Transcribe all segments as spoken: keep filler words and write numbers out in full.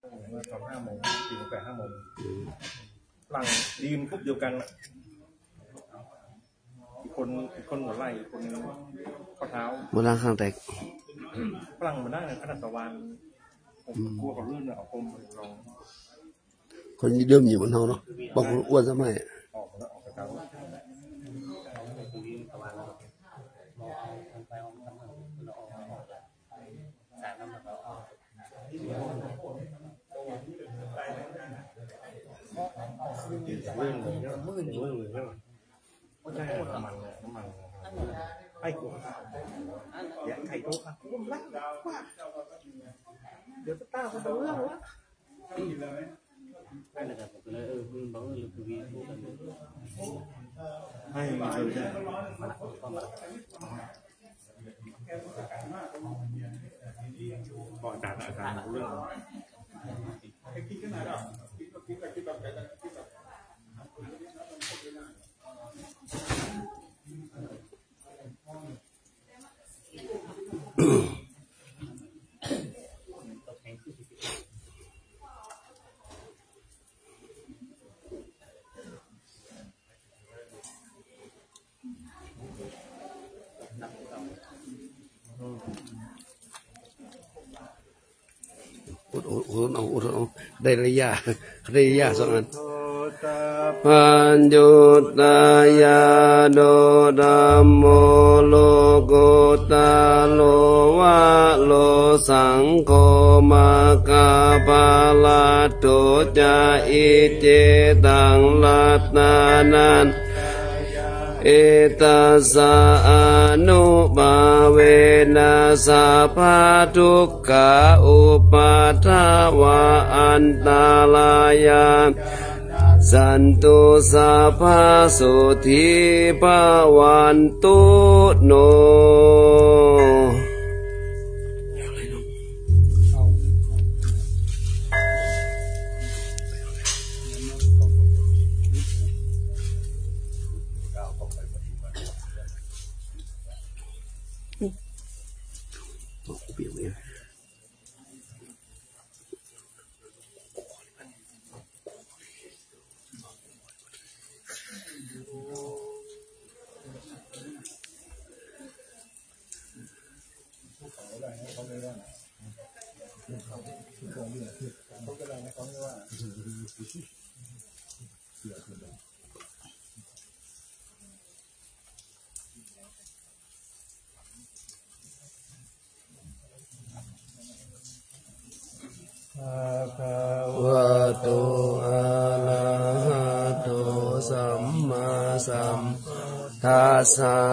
ตอนห้าโมงสี่โมงแปดห้าโมงหลังดีมคุบเดียวกันอีกคนอีกคนหัวไหล่อีกคนนึงข้อเท้ามือล่างข้างแตกฝรั่งมันได้ขนาดตะวันผมกลัวเขาลื่นเนี่ยเอาคมลองคนเดิมอยู่บนเท้าเนาะบอกอ้วนซะไหมออกแล้วออกจากเขาเรื่องเลยเนี่ยเรื่องเลยเนี่ยไม่ใช่น้ำมันเนี่ยน้ำมันไอ้กูเดี๋ยวไข่โตค่ะกูรักว่าเดี๋ยวจะตาเขาเรื่องวะให้เลยครับผมเลยเออคุณบอกว่าลูกวีพูดกันให้มาเลยบอกอาจารย์อาจารย์เรื่องอุดอุดอุดเอาอุดเอาได้ระยะได้ระยะสองอันปัญจุตายาโดดัมโมโลกุตาโลวะโลสังโฆมากาปาลาตุจาอิเจตังลัตนานันเอตัสสะอนุบาเวนะสัพพะทุกขาอุปัฏฐวะอันตรายาสันตุสัพพะสุทิภวันตุโนเปลี่ยนเลยวะโตอะระหะโตสัมมาสัมพุทธัสสะ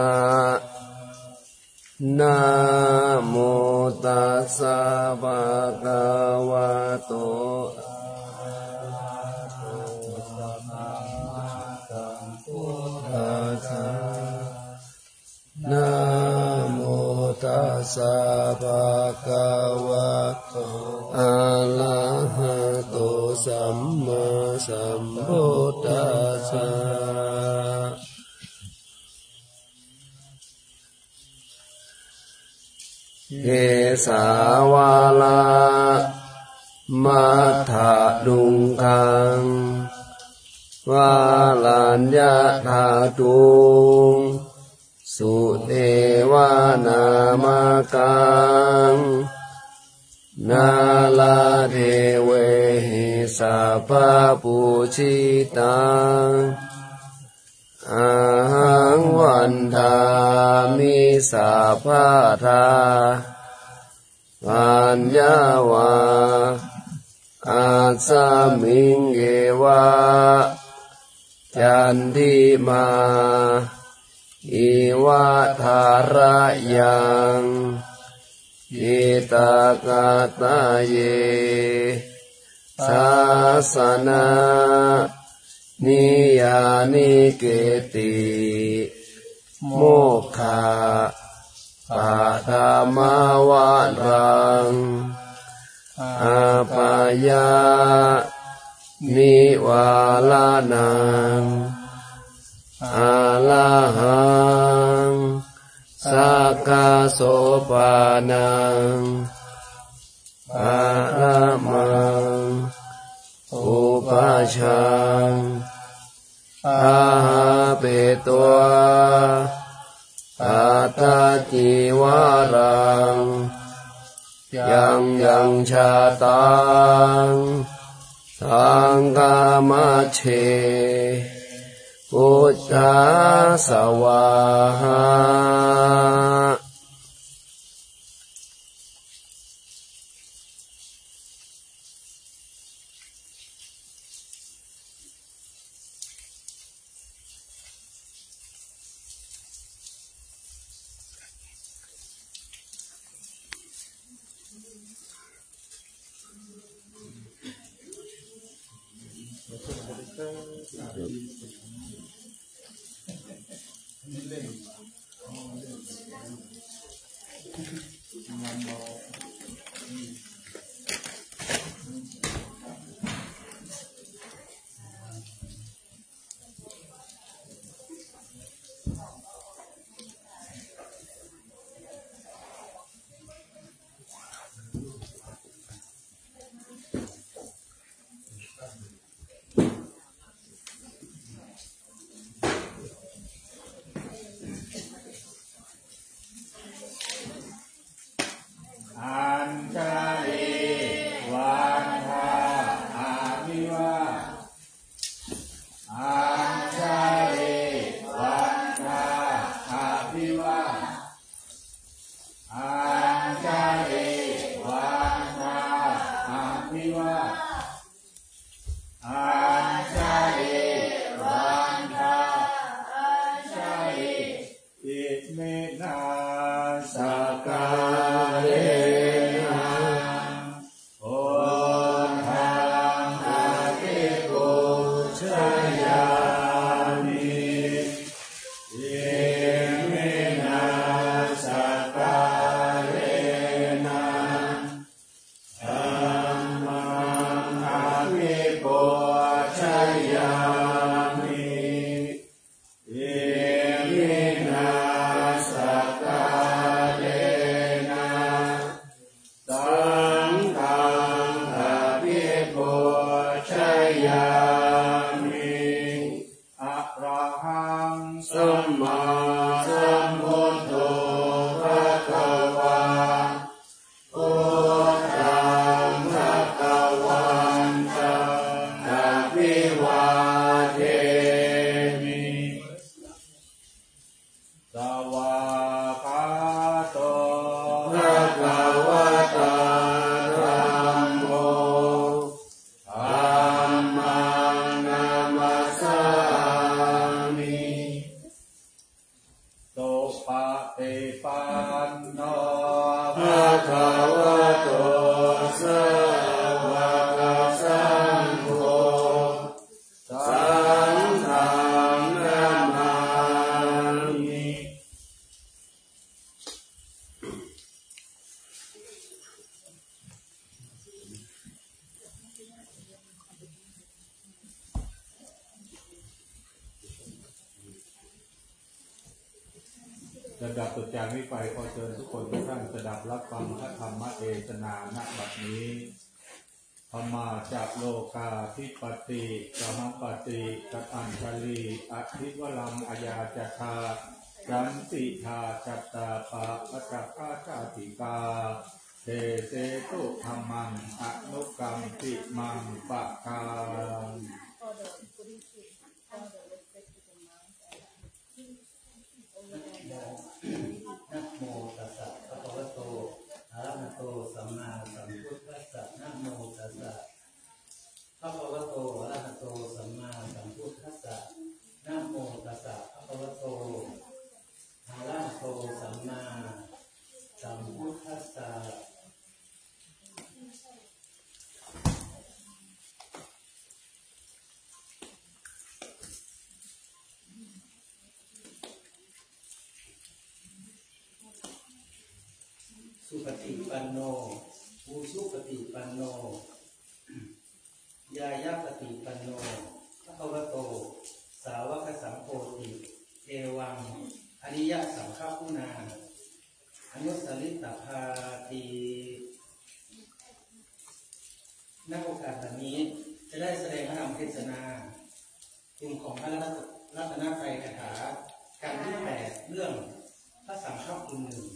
นะโมตัสสะภะคะวะโตอะระหะโตสัมมาสัมพุทธัสสะนะโมตัสสะภะคะวะโตอะระหะโตสัมมาสัมพุทธัสสะเอสาวาลามัทธะดุงคังวาลัญญาธาตุงสุเทวานามกังนาลาเทเวหิสัพพะปุชิตังอาหังวันทามิสัพพะทาปัญญาวาอาสามิงเกวะจันทิมาอิวะทาระยังอิตากาตาเยสาสนานิยานิเกติโมกขาปะธรรมวันรังอาปายานิวาลานังอาลาหังสักขะโสปานังปะระมังชังอาหาเปตัวอาตาจิวารังยังยังชาตังสังฆามัชเชพุทธาสวาหาระดับตุจามิไปขอเชิญทุกคนทุกท่านสดับรับฟังพระธรรมเทศนาณบัดนี้ธรรมาจากโลกาธิปติสมัปติกัปปัญชลีอธิวรังอายาจตาจันติธาจัตตาปะปัจจคาชาติกาเทเสตุธรรมังอนุกรรมติมังปะกานะโมตัสสะภะคะวะโตอะระหะโตสัมมาสัมพุทธัสสะนะโมตัสสะภะคะวะโตอะระหะโตสัมมาสัมพุทธัสสะนะโมตัสสะภะคะวะโตอะระหะโตสัมมาสัมพุทธัสสะสุปฏิปันโนอุสุปฏิปันโนยายาปฏิปันโนภะคะวะโตสาวกสังโฆติเอวังอริยสังฆคุณาอนุสริตภาตีณโอกาสนี้จะได้แสดงพระธรรมเทศนากลุ่มของพระรัตนตรัยคาถาการที่แปดเรื่องพระสังฆคุณหนึ่ง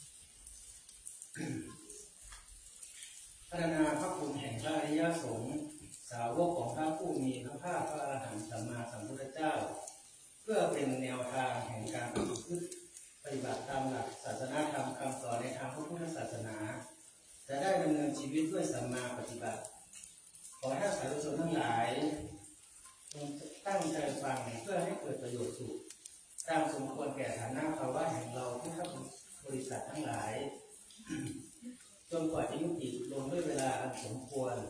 พรรณนาพระคุณแห่งพระอริยสงฆ์สาวกของพระผู้มีพระภาคพระอรหันต์สัมมาสัมพุทธเจ้าเพื่อเป็นแนวทางแห่งการประพฤติปฏิบัติตามหลักศาสนาธรรมคำสอนในทางพระพุทธศาสนาจะได้ดำเนินชีวิตด้วยสัมมาปฏิบัติขอให้สาธุชนทั้งหลายตั้งใจฟังเพื่อให้เกิดประโยชน์สุขตามสมควรแก่ฐานะภาวะแห่งเราที่ข้าบริษัททั้งหลายจนกว่าจะยุติลงด้วยเวลาอันสมควร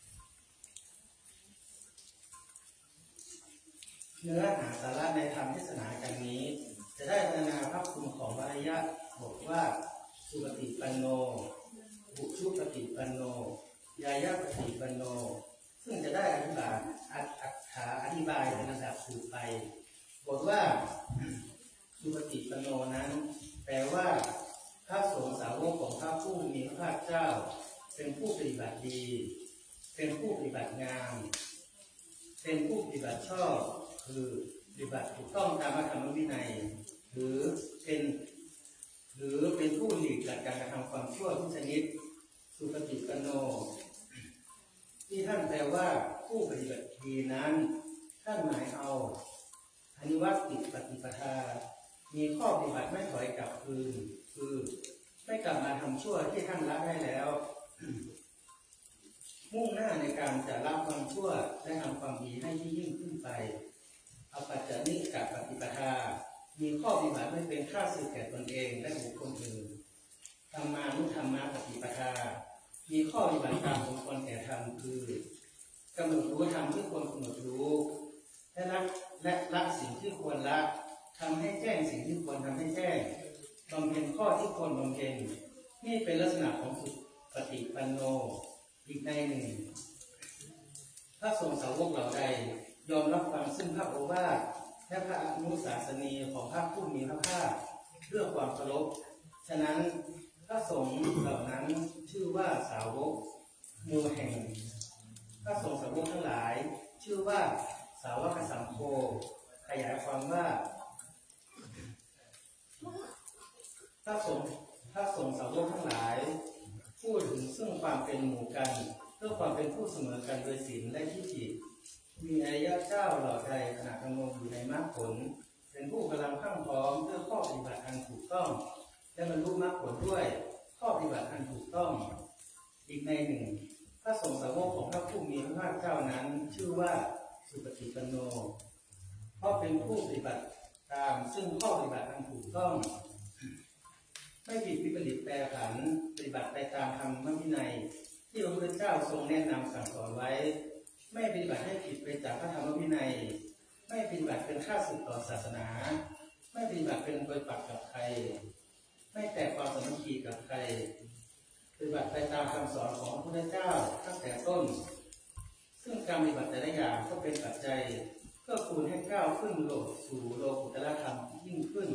เนื้อหาสาระในธรรมเทศนากันนี้จะได้พรรณนาพระคุณของพระอริยะบอกว่าสุปฏิปันโนบุชุปฏิปันโนยายาปฏิปันโนซึ่งจะได้อธิบายอัตถาอธิบายในระดับสืบไปบอกว่าสุปฏิปันโนนั้นแปลว่าพระสงฆ์สาวกของพระผู้มีพระภาคเจ้าเป็นผู้ปฏิบัติดีเป็นผู้ปฏิบัติงามเป็นผู้ปฏิบัติชอบคือปฏิบัติถูกต้องตามพระธรรมวินัยหรือเป็นหรือเป็นผู้หลีกจากการกระทำความชั่วทุกชนิดสุปฏิปันโนที่ท่านแปลว่าผู้ปฏิบัติดีนั้นท่านหมายเอาอนิวัตติปฏิปทามีข้อปฏิบัติไม่ถอยกลับคืนคือไม่กลับมาทำชั่วที่ท่านละได้แล้ว มุ่งหน้าในการจะละความชั่วและทำความดีให้ยิ่งขึ้นไปอปัจจนิกปฏิปทามีข้อปฏิบัติไม่เป็นข้าศึกแก่ตนเองและบุคคลอื่นธรรมานุธรรมปฏิปทามีข้อปฏิบัติตามสมควรแก่ธรรมคือกำหนดรู้ธรรมที่ควรกำหนดรู้และละและละสิ่งที่ควรละทำให้แจ้งสิ่งที่ควรทำให้แจ้งบำเพ็ญข้อที่ควรบำเพ็ญนี่เป็นลักษณะของสุปฏิปันโนอีกในหนึ่งพระสงฆ์สาวกเหล่าใดยอมรับฟังซึ่งพระโอวาทและพระอนุสาสนีของพระผู้มีพระภาคเพื่อความเคารพฉะนั้นพระสงฆ์เหล่านั้นชื่อว่าสาวกหมู่แห่งพระสงฆ์สาวกทั้งหลายชื่อว่าสาวกสังโฆขยายความว่าพระสงฆ์พระสงฆ์สาวกทั้งหลายพูดถึงซึ่งความเป็นหมู่กันเพื่อความเป็นผู้เสมอกันโดยศีลและทิฏฐิมีอริยเจ้าเหล่าใดขณะดำรงอยู่ในมรรคผลเป็นผู้กำลังข้างพร้อมเพื่อข้อปฏิบัติอันถูกต้องและบรรลุมรรคผลด้วยข้อปฏิบัติอันถูกต้องอีกในหนึ่งพระสงฆ์สาวกของพระผู้มีพระภาคเจ้านั้นชื่อว่าสุปฏิปันโนเพราะเป็นผู้ปฏิบัติตามซึ่งข้อปฏิบัติอันถูกต้องไม่ผิดวิปริตแปรผันปฏิบัติไปตามธรรมวินัยที่พระพุทธเจ้าทรงแนะนำสั่งสอนไว้ไม่ปฏิบัติให้ผิดไปจากพระธรรมวินัยไม่ปฏิบัติเป็นข้าศึกต่อศาสนาไม่ปฏิบัติเป็นโดยปักกับใครไม่แตกความสามัคคีกับใครปฏิบัติไปตามคำสอนของพระพุทธเจ้าตั้งแต่ต้นซึ่งการปฏิบัติแต่ละอย่างก็เป็นปัจจัยเพื่อคูณให้ก้าวขึ้นโลกสู่โลกุตตรธรรมยิ่งขึ้น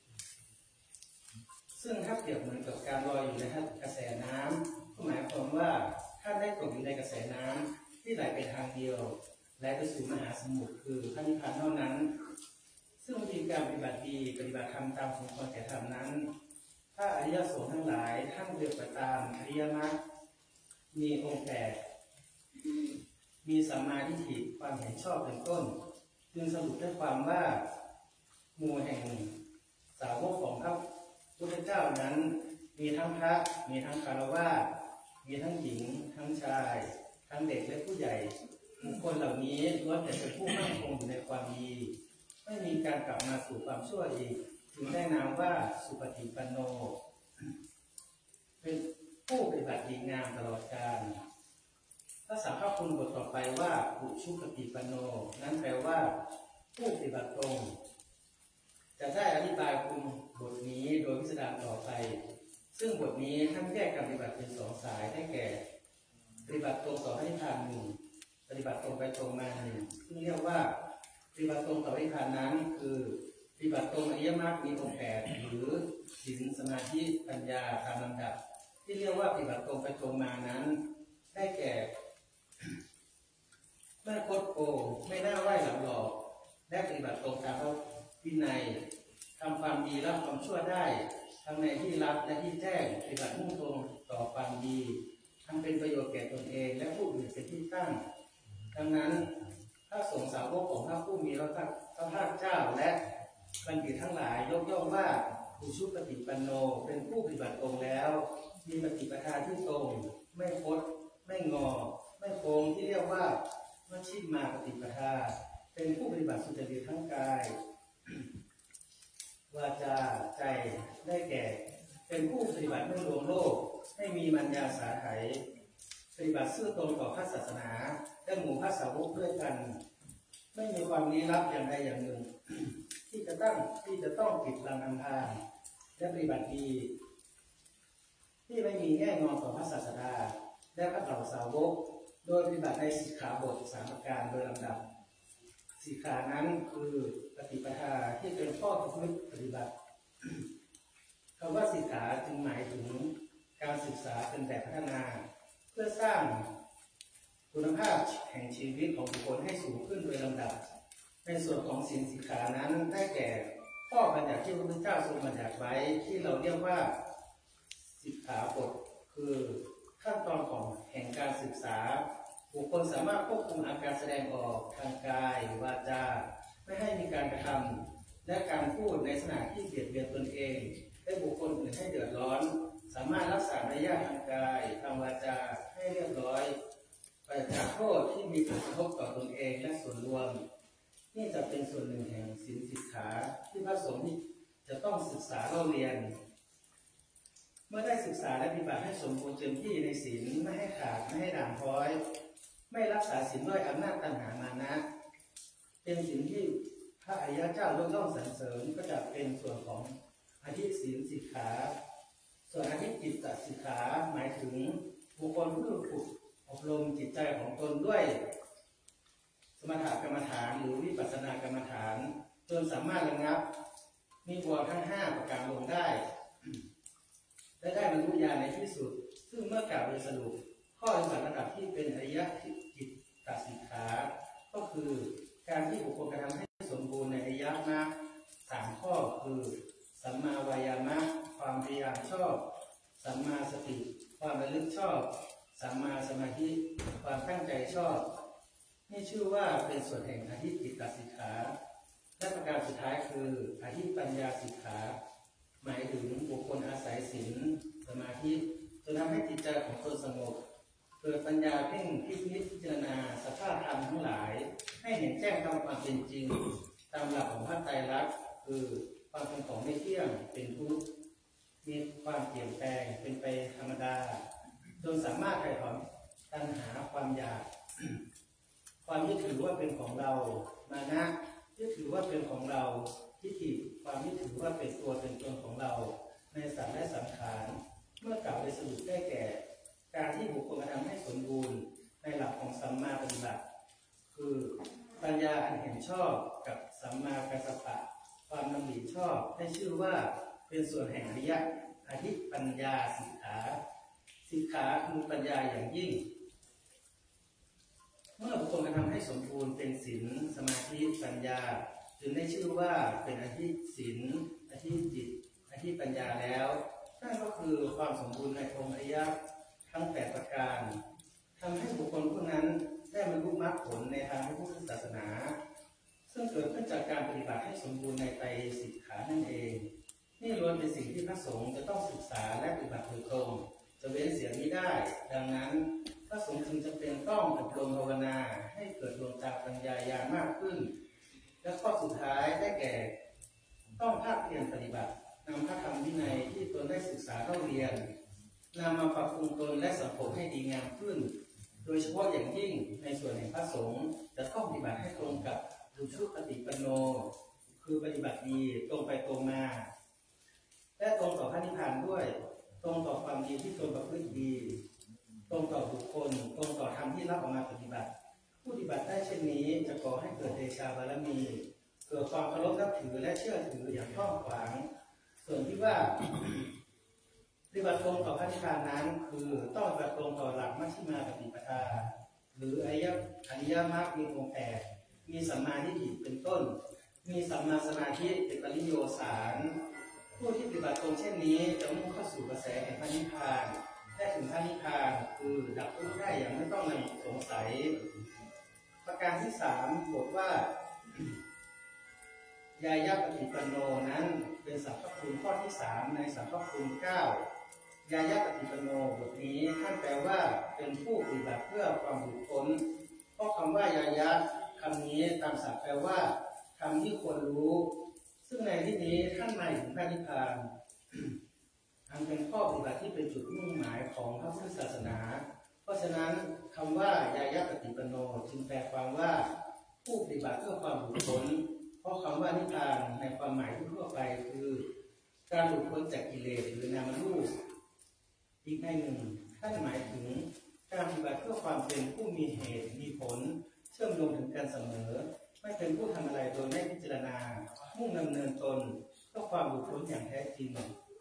ซึ่งถ้าเปรียบเหมือนกับการลอยอยู่ในกระแสน้ำก็หมายความว่าถ้าได้ตกอยู่ในกระแสน้ำที่ไหลไปทางเดียวและไปสู่มหาสมุทรคือพระนิพพานเท่านั้นซึ่งวิธีการปฏิบัติดีปฏิบัติธรรมตามสมควรแก่ธรรมนั้นถ้าอริยสงฆ์ทั้งหลายท่านเรียกไปตามอริยมรรคมีองค์แปดมีสัมมาทิฏฐิความเห็นชอบเป็นต้นจึงสรุปได้ความว่าหมู่แห่งสาวกของพระพุทธเจ้านั้นมีทั้งพระมีทั้งคฤหัสถ์มีทั้งหญิงทั้งชายทั้งเด็กและผู้ใหญ่บุคคลเหล่านี้ล้วนแต่เป็นผู้มั่นคงอยู่ในความดีไม่มีการกลับมาสู่ความชั่วอีกจึงได้นามว่าสุปฏิปันโนเป็นผู้ปฏิบัติดีงามตลอดกาลภาษาพระคุณบทต่อไปว่าบุชุปฏิปันโนนั้นแปลว่าผู้ปฏิบัติตรงจะได้อธิบายคุณบทนี้โดยพิสดารต่อไปซึ่งบทนี้ท่านแยกการปฏิบัติเป็นสองสายได้แก่ปฏิบัติตรงต่อพระนิพพานหนึ่งปฏิบัติตรงไปตรงมาหนึ่งซึ่งเรียกว่าปฏิบัติตรงต่อพระนิพพานนั้นคือปฏิบัติตรงอริยมรรคมีองค์แปดหรือศีลสมาธิปัญญาตามลำดับที่เรียกว่าปฏิบัติตรงไปตรงมานั้นได้แก่ไม่น่าไหว้หลังหลอกและปฏิบัติตรงตามพระวินัยทำความดีละความชั่วได้ทั้งในที่ลับและที่แจ้งปฏิบัติมุ่งตรงต่อความดีทั้งเป็นประโยชน์แก่ตนเองและผู้อื่นเป็นที่ตั้งดังนั้นพระสงฆ์สาวกของพระผู้มีพระภาคเจ้าและบัณฑิตทั้งหลายยกย่องว่าอุชุปฏิปันโนเป็นผู้ปฏิบัติตรงแล้วมีปฏิปทาที่ตรงไม่คดไม่งอไม่โค้งที่เรียกว่ามัชฌิมาปฏิปทาเป็นผู้ปฏิบัติสุจริตทั้งกายวาจาใจได้แก่เป็นผู้ปฏิบัติไม่ลวงโลกไม่มีมัญญาสาไถปฏิบัติซื่อตรงต่อพระศาสนาและหมู่พระสาวกด้วยกันไม่มีความลี้ลับอย่างใดอย่างหนึ่งที่จะตั้งที่จะต้องปิดบังอำพรางและปฏิบัติดีที่ไม่มีแง่งอนต่อพระศาสดาและพระเหล่าสาวกโดยปฏิบัติในสิกขาบทสามประการโดยลำดับสิกขานั้นคือปฏิปทาที่เป็นข้อประพฤติปฏิบัติคำว่าสิกขาจึงหมายถึงการศึกษาเป็นแบบพัฒนาเพื่อสร้างคุณภาพแห่งชีวิตของบุคคลให้สูงขึ้นโดยลำดับในส่วนของศีลสิกขานั้นได้แก่ข้อบัญญัติที่พระพุทธเจ้าทรงบัญญัติไว้ที่เราเรียกว่าสิกขาบทคือขั้นตอนของแห่งการศึกษาบุคคลสามารถควบคุมอาการแสดงออกทางกายวาจาไม่ให้มีการกระทำและการพูดในลักษณะที่เบียดเบียนตนเองและบุคคลอื่นให้เดือดร้อนสามารถรักษามารยาททางกายทางวาจาให้เรียบร้อยปราศจากโทษที่มีผลกระทบต่อตนเองและส่วนรวมนี่จะเป็นส่วนหนึ่งแห่งศีลสิกขาที่พระสงฆ์จะต้องศึกษาเล่าเรียนเมื่อได้ศึกษาและปฏิบัติให้สมบูรณ์เต็มที่ในศีลไม่ให้ขาดไม่ให้ด่างพร้อยไม่รักษาศีลด้วยอำนาจตัณหามานะเป็นศีลที่พระอริยเจ้ายกย่องสรรเสริญก็จะเป็นส่วนของอธิศีลสิกขาส่วนอธิจิตตสิกขาหมายถึงบุคคลผู้ฝึกอบรมจิตใจของตนด้วยสมถกรรมฐานหรือวิปัสสนากรรมฐานจนสามารถระงับนิวรณ์ทั้งห้าประการลงได้และได้บรรลุญาณในที่สุดซึ่งเมื่อกล่าวโดยสรุปข้อปฏิบัติระดับที่เป็นอริยจิตตสิกขาก็คือการที่บุคคลกระทำให้สมบูรณ์ในอริยมรรคสามข้อคือสัมมาวายามะความพยายามชอบสัมมาสติความระลึกชอบสัมมาสมาธิความตั้งใจชอบนี่ชื่อว่าเป็นส่วนแห่งอธิจิตตสิกขาและประการสุดท้ายคืออธิปัญญาสิกขาหมายถึงบุคคลอาศัยศีลสมาธิจนทำให้จิตใจของตนสงบเกิดปัญญาเพ่งพิพิจารณาสภาพธรรมทั้งหลายให้เห็นแจ้งตามความเป็นจริงตามหลักของพระไตรลักษณ์คือความเป็นของไม่เที่ยงเป็นทุกข์มีความเปลี่ยนแปลงเป็นไปธรรมดาจนสามารถไถ่ถอนตัณหาความอยากความยึดถือว่าเป็นของเรามานะยึดถือว่าเป็นของเราทิฏฐิความยึดถือว่าเป็นตัวเป็นตนของเราในสัตว์และสังขารเมื่อกล่าวโดยสรุปได้แก่การที่บุคคลกระทำให้สมบูรณ์ในหลักของสัมมาปฏิบัติคือปัญญาอันเห็นชอบกับสัมมากัสสปะความดำริชอบได้ชื่อว่าเป็นส่วนแห่งอริยอธิปัญญาสิกขาสิกขาคือปัญญาอย่างยิ่งเมื่อบุคคลกระทำให้สมบูรณ์เป็นศีลสมาธิปัญญาจึงได้ชื่อว่าเป็นอธิศีลอธิจิตอธิปัญญาแล้วนั่นก็คือความสมบูรณ์ในองค์อริยทั้งแปดประการทำให้บุคคลผู้นั้นได้บรรลุมรรคผลในทางพระพุทธศาสนาซึ่งเกิดขึ้นจากการปฏิบัติให้สมบูรณ์ในไตรสิกขานั่นเองนี่ล้วนเป็นสิ่งที่พระสงฆ์จะต้องศึกษาและปฏิบัติโดยตรงจะเว้นเสียไม่ได้ดังนั้นพระสงฆ์จึงจำเป็นต้องอบรมภาวนาให้เกิดดวงตาปัญญายาณมากขึ้นและข้อสุดท้ายได้แก่ต้องภาคเพียรปฏิบัตินำพระธรรมวินัยที่ตนได้ศึกษาเล่าเรียนนำมาปรับปรุงตนและสังคมให้ดีงามขึ้นโดยเฉพาะอย่างยิ่งในส่วนแห่งพระสงฆ์จะต้องปฏิบัติให้ตรงกับอุชุปฏิปันโนคือปฏิบัติดีตรงไปตรงมาและตรงต่อพระนิพพานด้วยตรงต่อความดีที่ตนประพฤติดีตรงต่อบุคคลตรงต่อธรรมที่รับออกมาปฏิบัติผู้ปฏิบัติได้เช่นนี้จะก่อให้เกิดเดชาบารมีเกิดความเคารพนับถือและเชื่อถืออย่างกว้างขวางส่วนที่ว่าปฏิบัติตรงต่อพระนิพพานนั้นคือต้องปฏิบัติตรงต่อหลักมัชฌิมาปฏิปทาหรืออริยอริยมรรคมีองค์แปดมีสัมมาทิฏฐิเป็นต้นมีสัมมาสมาธิเป็นปริโยสารผู้ที่ปฏิบัติตรงเช่นนี้จะมุ่งเข้าสู่กระแสแห่งพระนิพพานได้ถึงพระนิพพานคือดับทุกข์ได้อย่างไม่ต้องสงสัยประการที่สามบทว่ายายะปฏิปันโนนั้นเป็นสัพพคุณข้อที่สามในสัพพคุณเก้ายายะปฏิปันโนบทนี้ท่านแปลว่าเป็นผู้ปฏิบัติเพื่อความหลุดพ้นเพราะคำว่ายายะคำนี้ตามศัพท์แปลว่าคำที่ควรรู้ซึ่งในที่นี้ท่านหมายถึงพระนิพพานอันเป็นข้อปฏิบัติที่เป็นจุดมุ่งหมายของพระพุทธศาสนาเพราะฉะนั้นคำว่ายายะปฏิปันโนจึงแปลความว่าผู้ปฏิบัติเพื่อความหลุดพ้นเพราะคำว่านิพพานในความหมายทั่วไปคือการหลุดพ้นจากกิเลสหรือนามรูปอีกในหนึ่งท่านหมายถึงการปฏิบัติเพื่อความเป็นผู้มีเหตุมีผลเชื่อมโยงถึงกันเสมอไม่เป็นผู้ทำอะไรโดยไม่พิจารณามุ่งดำเนินตนเพื่อความหลุดพ้นอย่างแท้จริง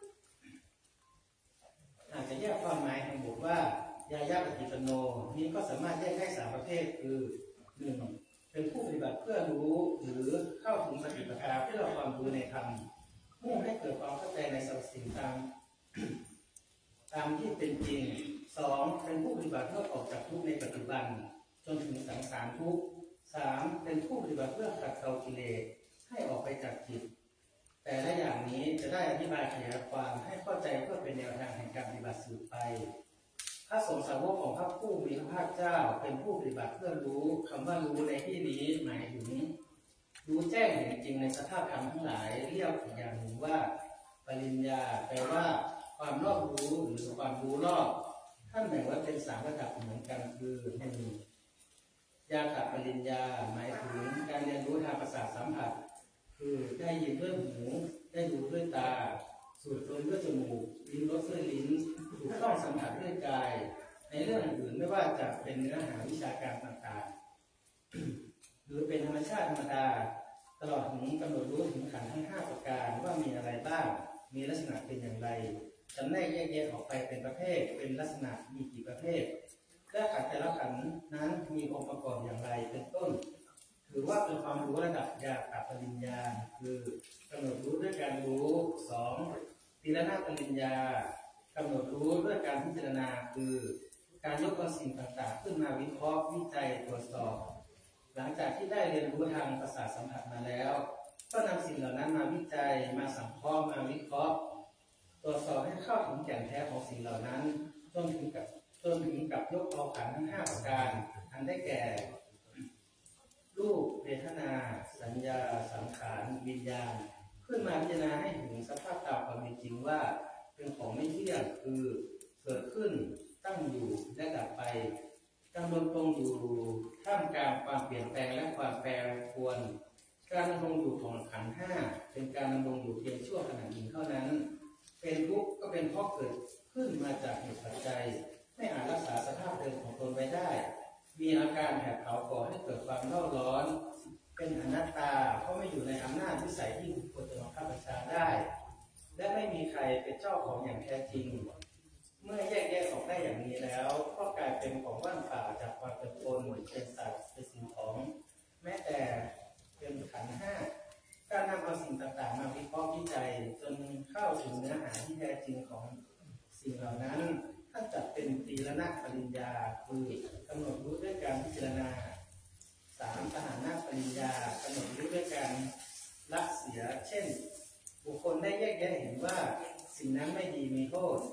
อาจจะแยกความหมายแห่งบทว่ายายะปฏิปันโนนี้ก็สามารถแยกได้สามประเภทคือหนึ่งเป็นผู้ปฏิบัติเพื่อรู้หรือเข้าถึงสติปัฏฐานเพื่อความรู้ในธรรมมุ่งให้เกิดความเข้าใจในสรรพสิ่งตามตามที่เป็นจริงสองเป็นผู้ปฏิบัติเพื่อออกจากทุกข์ในปัจจุบันจนถึงสังขารทุกข์สามเป็นผู้ปฏิบัติเพื่อขัดเกลากิเลสให้ออกไปจากจิตแต่ละอย่างนี้จะได้อธิบายขยายความให้เข้าใจเพื่อเป็นแนวทางแห่งการปฏิบัติสืบไปพระสงฆ์สาวกของพระผู้มีพระภาคเจ้าเป็นผู้ปฏิบัติเพื่อรู้คำว่ารู้ในที่นี้หมายถึงรู้แจ้งเห็นจริงในสภาพธรรมทั้งหลายเรียกอีกอย่างหนึ่งว่าปริญญาแปลว่าความรอบรู้หรือความรู้รอบท่านแบ่งไว้เป็นสามระดับเหมือนกันคือหนึ่งญาณปริญญาหมายถึงการเรียนรู้ทางประสาทสัมผัสคือได้ยินด้วยหูได้ดูด้วยตาสูดดมด้วยจมูกลิ้มรสด้วยลิ้นถูกต้องสัมผัสด้วยกายในเรื่องอื่นไม่ว่าจะเป็นเนื้อหาวิชาการต่างๆหรือเป็นธรรมชาติธรรมดาตลอดถึงกำหนดรู้ถึงขันธ์ทั้งห้าประการว่ามีอะไรบ้างมีลักษณะเป็นอย่างไรจำแนกแยกแยะออกไปเป็นประเภทเป็นลักษณะมีกี่ประเภทและขันธ์แต่ละขันธ์นั้นมีองค์ประกอบอย่างไรเป็นต้นถือว่าเป็นความรู้ระดับญาณปริญญาคือกำหนดรู้ด้วยการรู้สองตีรณปริญญากำหนดรู้ด้วยการพิจารณาคือการยกเอาสิ่งต่างๆขึ้นมาวิเคราะห์วิจัยตรวจสอบหลังจากที่ได้เรียนรู้ทางประสาทสัมผัสมาแล้วก็นำสิ่งเหล่านั้นมาวิจัยมาสังเคราะห์มาวิเคราะห์ตรวจสอบให้เข้าถึงแก่นแท้ของสิ่งเหล่านั้นจนถึงกับจนถึงกับยกเอาขันธ์ทั้งห้าประการอันได้แก่รูปเวทนาสัญญาสังขารวิญญาณขึ้นมาพิจารณาให้ถึงสภาพตามความเป็นจริงว่าเป็นของไม่เที่ยงคือเกิดขึ้นตั้งอยู่และดับไปดำรงตรงอยู่ท่ามกลางความเปลี่ยนแปลงและความแปรปรวนการดำรงอยู่ของขันธ์ห้าเป็นการดำรงอยู่เพียงชั่วขณะหนึ่งเท่านั้นเป็นทุกข์ก็เป็นเพราะเกิดขึ้นมาจากเหตุปัจจัยไม่อาจรักษาสภาพเดิมของตนไว้ได้มีอาการแผดเผาก่อให้เกิดความเล่าร้อนเป็นอนัตตาเพราะไม่อยู่ในอำนาจวิสัยที่บุคคลจะบังคับบัญชาได้และไม่มีใครเป็นเจ้าของอย่างแท้จริงเมื่อแยกแยะออกได้อย่างนี้แล้วก็กลายเป็นของว่างเปล่าจากความเป็นตนเป็นสัตว์เป็นสิ่งของแม้แต่เป็นขันธ์ห้าการนำเอาสิ่งต่างๆมาวิเคราะห์วิจัยจนเข้าถึงเนื้อหาที่แท้จริงของสิ่งเหล่านั้นท่านจัดเป็นตีรณปริญญาคือกำหนดรู้ด้วยการพิจารณาสามปหานปริญญากำหนดรู้ด้วยการละเสียเช่นบุคคลได้แยกแยะเห็นว่าสิ่งนั้นไม่ดีมีโทษ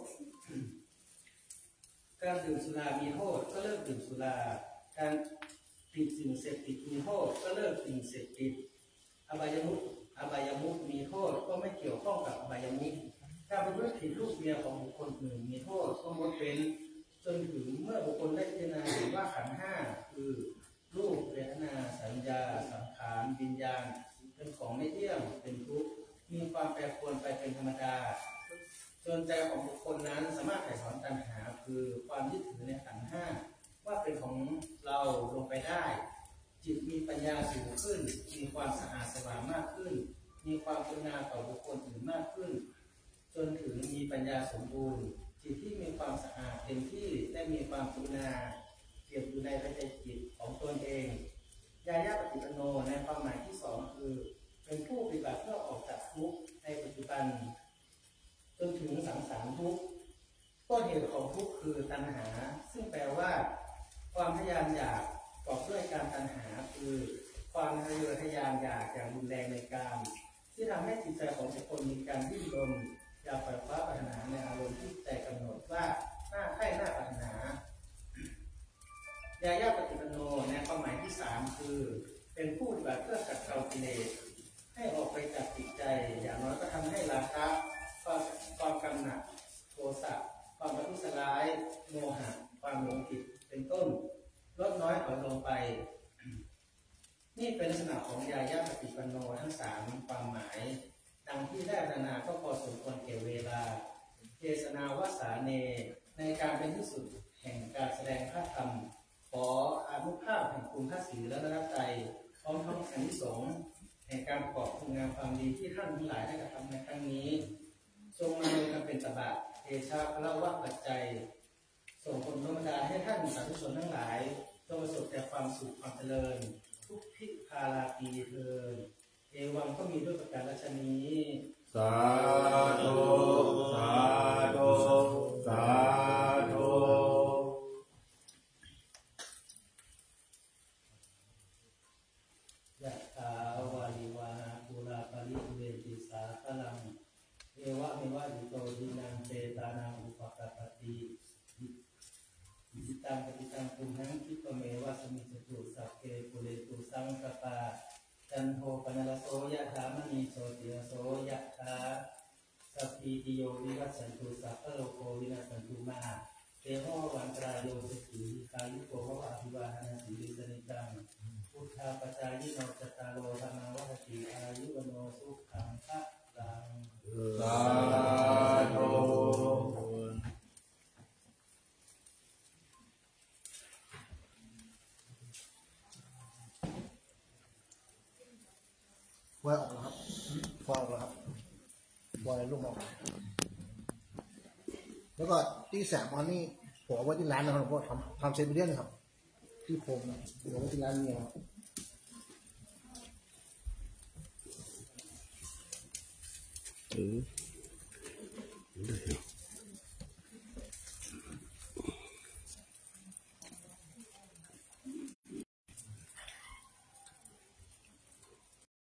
การดื่มสุรามีโทษก็เลิกดื่มสุราการติดสิ่งเสพติดมีโทษก็เลิกสิ่งเสพติดอบายมุขอบายมุขมีโทษก็ไม่เกี่ยวข้องกับอบายมุขการประพฤติผิดลูกเมียของบุคคลอื่นมีโทษก็งดเว้นจนถึงเมื่อบุคคลได้พิจารณาเห็นว่าขันธ์ห้าคือรูปเวทนาสัญญาสังขารวิญญาณเป็นของไม่เที่ยงเป็นทุกข์มีความแปรปรวนไปเป็นธรรมดาจนใจของบุคคลนั้นสามารถไถ่ถอนตัณหาคือความยึดถือในขันธ์ห้าว่าเป็นของเราลงไปได้จิตมีปัญญาสูงขึ้นมีความสะอาดสว่างมากขึ้นมีความกรุณาต่อบุคคลอื่นมากขึ้นจนถึงมีปัญญาสมบูรณ์จิตที่มีความสะอาดเต็มที่และมีความกรุณาเก็บอยู่ในพระใจจิตของตนเอยายาปฏิปโนในความหมายที่สองคือเป็นผู้ปฏิบัติเพื่อออกจากทุกข์ในปัจจุบันจนถึงสังสารทุกข์ต้นเหตุของทุกข์คือตัณหาซึ่งแปลว่าความทะยานอยากประกอบด้วยการตัณหาคือความทะเยอทะยานอยากอย่างรุนแรงในกามที่ทำให้จิตใจของบุคคลมีการดิ้นรนอยากปล่อยคว้าปรารถนาในอารมณ์ที่ใจกำหนดว่าหน้าใคร่หน้าปรารถนายายาปฏิปโนในความหมายที่สามคือเป็นผู้ปฏิบัติเพื่อขัดเกลากิเลสให้ออกไปจากจิตใจอย่างน้อยก็ทำให้ราคะความความกำหนัดโทสะความประทุษร้ายโมหะความหลงผิดเป็นต้นลดน้อยถอยลงไปนี่เป็นลักษณะของยายาปฏิปโนทั้งสามความหมายดังที่ได้พรรณนาก็พอสมควรแก่เวลาเทศนาวสาเนในการเป็นที่สุดแห่งการแสดงพระธรรมขออานุภาพแห่งคุณพระศรีและรัตนตรัยพร้อมทั้งอานิสงส์แห่งการประกอบคุณงามความดีที่ท่านทั้งหลายได้กระทำในครั้งนี้ทรงมาโดยการเป็นตบะเอชาพระวะปัจจัยส่งผลธรรมดาให้ท่านสาธุชนทั้งหลายจงประสบแต่ความสุขความเจริญทุกทิพาราปีเทินเอวังก็มีด้วยประการราชนี้สาธุสาธุสาธุยะถาวาริวาหาปุราปริเวติสาคลังเอวะเมวะอิโตดินังเตตานังอุปกัปปติอิตังปฏิตังปุญญังคิปเมวะสมิจตุสัพเพปุเรตุสังกปาจันโทปนรโสยะถามณีโสติรโสยะถาสัพพิติโยวิวัชชันตุสัพพะโลโกวินาศสันตุมาเตโหวันตรายโยสุขีคายุโกภวะอภิวาทนาสีลิสนิจังพุทธาปจายิโนจตารโลธรรมวัฏติอายุวโนสุขังพระลังสาธุว่าออกแล้วครับฟองแล้วครับฟองลูกออกแล้วก็ที่แสบวันนี้ผมเอาไว้ที่ร้านนะครับเพราะทำทำเซนเดียนครับที่ผมนะเอาไว้ที่ร้านนี้ครับ